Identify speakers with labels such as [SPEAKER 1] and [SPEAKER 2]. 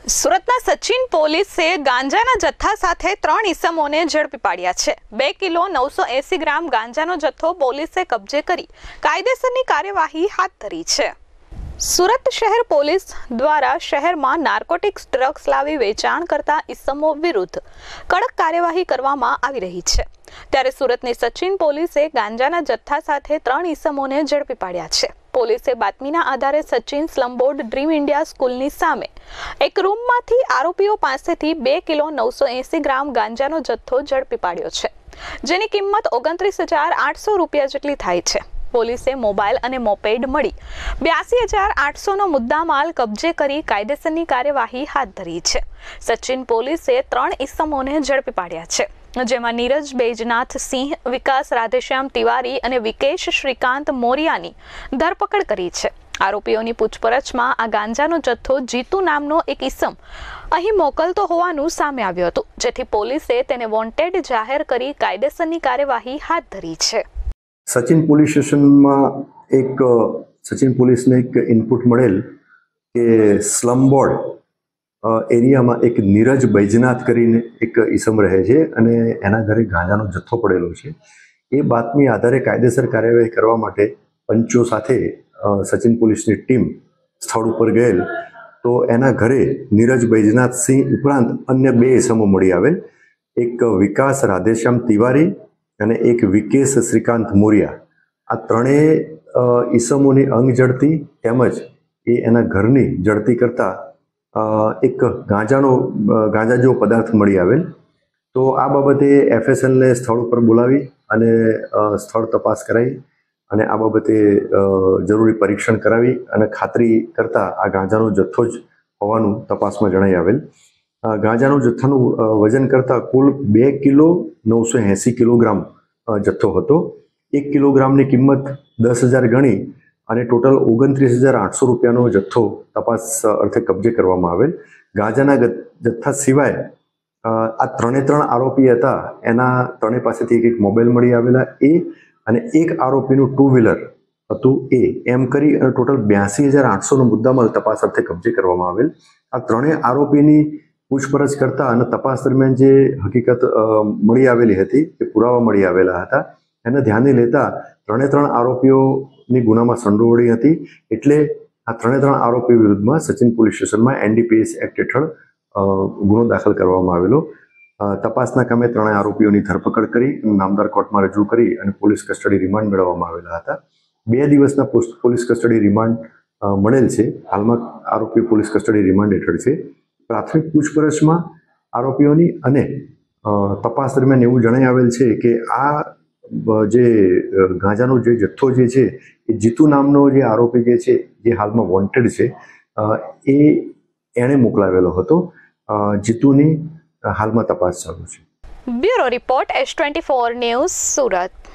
[SPEAKER 1] સુરતના સચિન પોલીસે ગાંજાના જથ્થા સાથે 3 ઈસમોને ઝડપી પાડ્યા છે। 2 કિલો 980 ગ્રામ ગાંજાનો જથ્થો પોલીસે કબજે કરી કાયદેસરની કાર્યવાહી હાથ ધરી છે। સુરત શહેર પોલીસ દ્વારા શહેરમાં નાર્કોટિક્સ ડ્રગ્સ લાવી વેચાણ કરતા ઈસમો વિરુદ્ધ કડક કાર્યવાહી કરવામાં આવી રહી છે। ત્યારે સુરતની સચિન પોલીસે ગાંજાના જથ્થા સાથે 3 ઈસમોને ઝડપી પાડ્યા છે। પોલીસે બાતમીના આધારે સચિન સ્લમબોર્ડ ડ્રીમ ઇન્ડિયા સ્કૂલની સામે એક રૂમમાંથી આરોપીઓ પાસેથી 2 કિલો 980 ગ્રામ ગાંજાનો જથ્થો ઝડપી પાડ્યો છે, જેની કિંમત 29,800 રૂપિયા જેટલી થાય છે। પોલીસે મોબાઈલ અને મોપેડ મળી 82,800નો મુદ્દામાલ કબજે કરી કાયદેસરની કાર્યવાહી હાથ ધરી છે। સચિન પોલીસે 3 ઈસમોને ઝડપી પાડ્યા છે, જેમાં નીરજ બૈજનાથ સિંહ, વિકાસ રાધેશ્યામ તિવારી અને વિકેશ શ્રીકાંત મોરિયાની ધરપકડ કરી છે। આરોપીઓની પૂછપરછમાં આ ગાંજાનો જથ્થો જીતુ નામનો એક ઈસમ અહીં મોકલતો હોવાનું સામે આવ્યું હતું, જેથી પોલીસે તેને વોન્ટેડ જાહેર કરી કાયદેસરની કાર્યવાહી હાથ ધરી છે।
[SPEAKER 2] સચિન પોલીસ સ્ટેશનમાં સચિન પોલીસને એક ઇનપુટ મળેલ કે સ્લમબોર્ડ એરિયામાં એક નીરજ બૈજનાથ કરીને એક ઈસમ રહે છે અને એના ઘરે ગાંજાનો જથ્થો પડેલો છે। એ બાતમી આધારે કાયદેસર કાર્યવાહી કરવા માટે પંચો સાથે સચિન પોલીસની ટીમ સ્થળ ઉપર ગયેલ તો એના ઘરે નીરજ બૈજનાથ સિંહ ઉપરાંત અન્ય 2 ઈસમો મળી આવેલ। એક વિકાસ રાધેશ્યામ તિવારી અને એક વિકેશ શ્રીકાંત મોરિયા। આ ત્રણેય ઈસમોની અંગ જડતી તેમજ એના ઘરની જડતી કરતા એક ગાંજા જેવો પદાર્થ મળી આવેલ। તો આ બાબતે FSLને સ્થળ ઉપર બોલાવી અને સ્થળ તપાસ કરાવી અને આ બાબતે જરૂરી પરીક્ષણ કરાવી અને ખાતરી કરતા આ ગાંજાનો જથ્થો જ હોવાનું તપાસમાં જણાઈ આવેલ। ગાંજાનું જથ્થાનું વજન કરતાં કુલ 2 કિલો 980 કિલોગ્રામ જથ્થો હતો। 1 કિલોગ્રામની કિંમત 10,000 ગણી અને ટોટલ 29,800 રૂપિયાનો જથ્થો તપાસ અર્થે કબજે કરવામાં આવેલ। ગાંજાના જથ્થા સિવાય આ 3 આરોપી હતા, એના ત્રણેય પાસેથી એક મોબાઈલ મળી આવેલા અને એક આરોપીનું 2 વ્હીલર હતું એમ કરી અને ટોટલ 82,800નો મુદ્દામાલ તપાસ અર્થે કબજે કરવામાં આવેલ। આ ત્રણેય આરોપીની પૂછપરછ કરતા અને તપાસ દરમિયાન જે હકીકત મળી આવેલી હતી, એ પુરાવા મળી આવેલા હતા, એને ધ્યાને લેતા 3 આરોપીઓની ગુનામાં સંડોવણી હતી, એટલે આ 3 આરોપી વિરુદ્ધમાં સચિન પોલીસ સ્ટેશનમાં NDPS એક્ટ હેઠળ ગુનો દાખલ કરવામાં આવેલો। તપાસના કામે 3 આરોપીઓની ધરપકડ કરી નામદાર કોર્ટમાં રજૂ કરી અને પોલીસ કસ્ટડી રિમાન્ડ મેળવવામાં આવેલા હતા। 2 દિવસના પોલીસ કસ્ટડી રિમાન્ડ મળેલ છે। હાલમાં આરોપી પોલીસ કસ્ટડી રિમાન્ડ હેઠળ છે। પ્રાથમિક પૂછપરછમાં આરોપીઓની અને તપાસ દરમિયાન એવું જણાઈ આવેલ છે કે આ જે ગાંજાનો જે જથ્થો જે છે એ જીતુ નામનો જે આરોપી જે છે, જે હાલમાં વોન્ટેડ છે, એણે મોકલાવેલો હતો। જીતુની હાલમાં તપાસ ચાલુ છે।
[SPEAKER 1] Bureau report S24 news Surat.